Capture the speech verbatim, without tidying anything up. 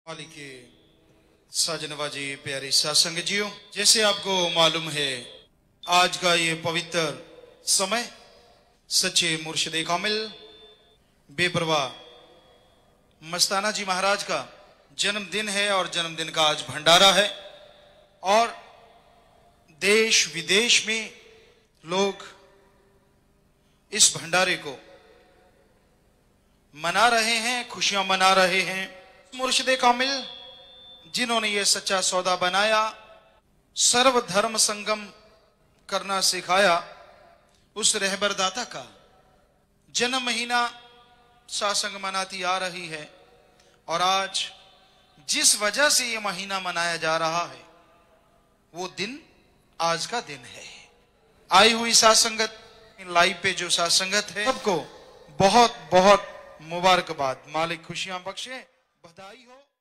वाली के साजनवाजी प्यारी सत्संग जियो, जैसे आपको मालूम है आज का ये पवित्र समय सच्चे मुर्शिदे कामिल बेपरवाह मस्ताना जी महाराज का जन्मदिन है और जन्मदिन का आज भंडारा है और देश विदेश में लोग इस भंडारे को मना रहे हैं, खुशियां मना रहे हैं। मुर्शिदे कामिल जिन्होंने ये सच्चा सौदा बनाया, सर्व धर्म संगम करना सिखाया, उस रहबरदाता का जन्म महीना सत्संग मनाती आ रही है और आज जिस वजह से ये महीना मनाया जा रहा है वो दिन आज का दिन है। आई हुई सत्संगत लाइव पे जो सत्संगत है सबको बहुत बहुत मुबारकबाद। मालिक खुशियां बख्शे, बधाई हो।